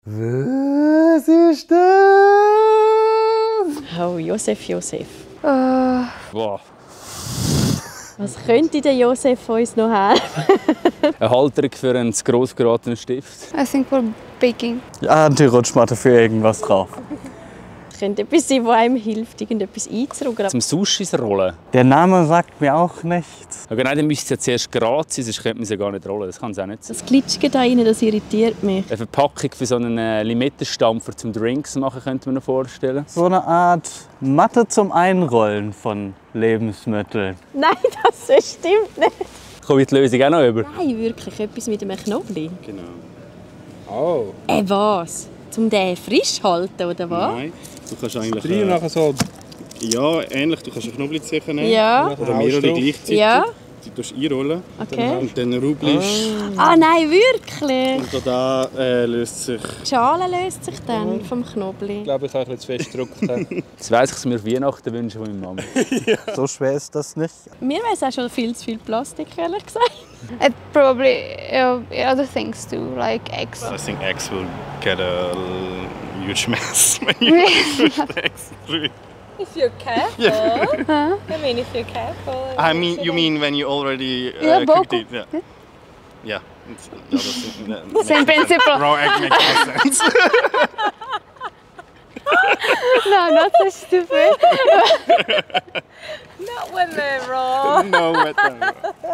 Was ist das? Oh, Josef, Josef. Boah. Was könnte der Josef uns noch helfen? Eine Halterung für einen zu gross geratenen Stift. I think for baking. Ja, Anti-Rutschmatte für irgendwas drauf. Es könnte etwas sein, das einem hilft, irgendetwas einzurühren. Zum Sushis rollen. Der Name sagt mir auch nichts. Aber nein, dann müsste es ja zuerst gerade sein, sonst könnte man es ja gar nicht rollen. Das kann es auch nicht sein. Das Glitschige da rein, das irritiert mich. Eine Verpackung für so einen Limettenstampfer zum Drinks machen, könnte man sich vorstellen. So eine Art Matte zum Einrollen von Lebensmitteln. Nein, das stimmt nicht. Komme ich die Lösung auch noch über? Nein, wirklich, etwas mit einem Knoblauch. Genau. Oh. Was? Zum den frisch halten, oder was? Nein, du kannst eigentlich... Drei nachher so. Ja, ähnlich. Du kannst eine Knoblauchzehe nehmen. Ja. Oder mehrere gleichzeitig. Ja. Die tust du einrollen. Okay. Und dann rubbelst Ah nein, wirklich? und da löst sich... Die Schale löst sich dann vom Knoblauch. Ich glaube, ich habe ein bisschen zu fest gedrückt. Jetzt weiss ich es mir Weihnachten wünschen von meiner Mama. So schwer ist das nicht. Mir wäre es auch schon viel zu viel Plastik, ehrlich gesagt. And probably other things too, like eggs. I think eggs will get a huge mess when you push the eggs through. If you're careful. I mean, if you're careful. I mean, you mean when you already Yeah, cooked both. it? Yeah. Yeah. It's the other thing. That Same principle. raw egg makes no sense. No, not so stupid. Not when they're raw. No, but